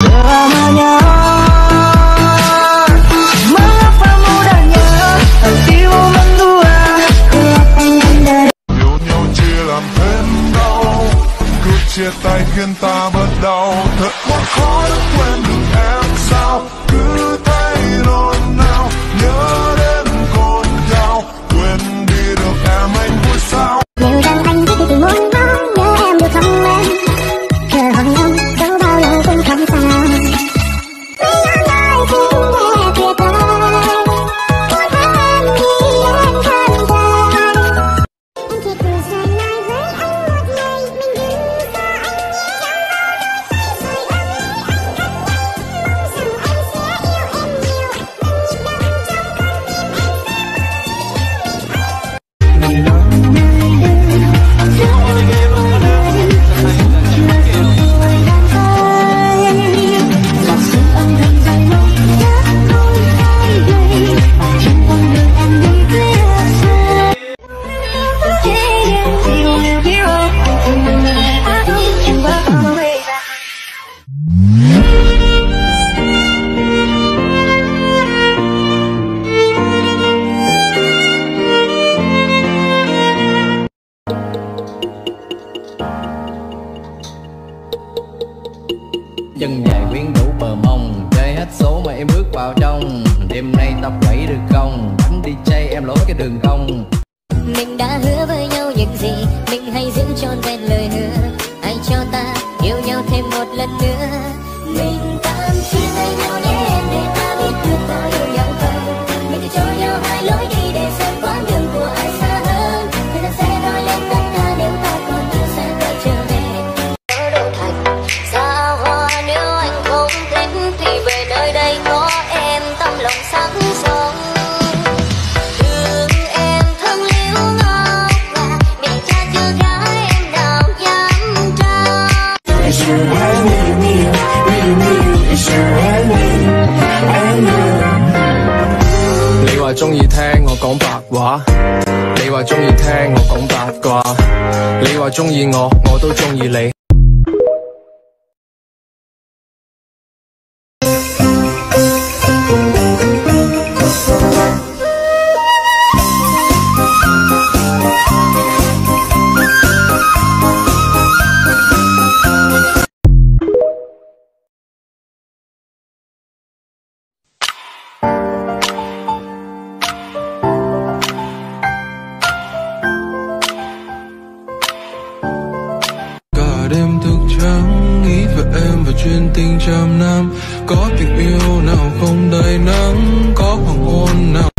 selamanya. Mengapa mudahnya hatimu mendua ke lapangan dari. Yêu nhau chia làm thêm đau, cứ chia tay khiến ta bớt đau. Thật quá khó được quên được em sao, cứ thay đổi nào nhớ đến cồn nhau. Quên đi được em anh vui sao. Liệu rằng anh biết thì muốn nói nhớ em được không em, chờ hỏi nhau dẫu bao lâu cũng không sao. Mấy năm nay cũng nghe tuyệt vời, muốn thấy em khi em thân dài. Em chỉ cười rồi nói với anh một ngày mình đừng xa anh nhé. Rồi anh nghĩ anh cách em, mong rằng anh sẽ yêu em nhiều. Mình đắm trong con tim anh. Chân dài quyến rũ bờ mông, chơi hết số mà em bước vào trong. Đêm nay tập quẩy được không? Bánh DJ em lối cái đường cong. Mình đã hứa với nhau những gì, mình hãy giữ trọn vẹn lời hứa. Hãy cho ta yêu nhau thêm một lần nữa. Mình tạm chia tay nhau nhé em, để ta biết được có yêu nhau không. Mình cứ cho nhau hai lối đi để xem quãng đường của ai xa hơn. Thời gian sẽ nói lên tất cả, nếu ta còn yêu sẽ quay trở về. Ở đâu thành xa hoa, nếu anh không thích thì về nơi đây có em, tâm lòng sáng son. Thương em thương liễu ngọc ngà, để cha chưa gái em nào dám trao. 你話鍾意聽我講白話，你話鍾意聽我講八卦，你話鍾意我，我都鍾意你。 Đêm thức trắng nghĩ về em và chuyện tình trăm năm. Có tình yêu nào không đầy nắng, có hoàng hôn nào.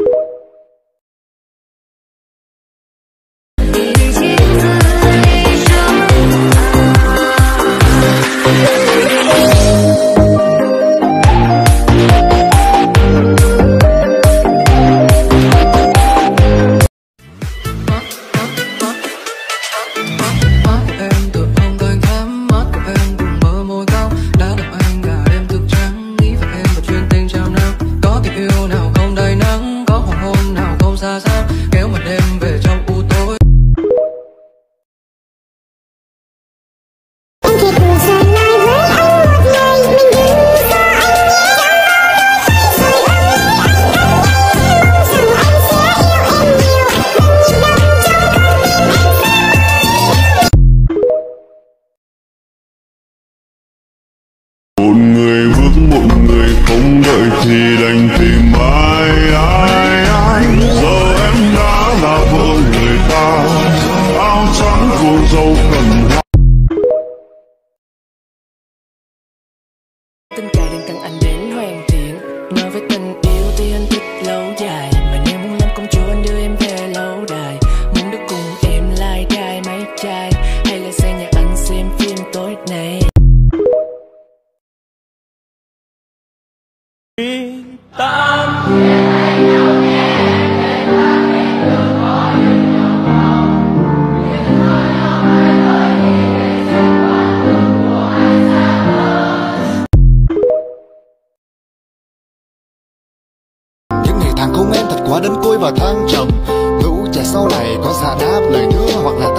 không đợi thì đành tìm ai ai ai. Giờ em đã là vợ người ta, áo trắng cô dâu cần hoa. Tình cài đừng cần anh đến hoàn thiện. Nói với tình yêu thì anh thích lâu dài, mà nếu muốn làm công chúa anh đưa em về lâu đài. Muốn được cùng em lai trai mấy trai, hay là sang nhà anh xem phim tối nay. Những ngày tháng không em thật quá đơn côi và thăng trầm. Lũ trẻ sau này có giả đáp lời hứa hoặc là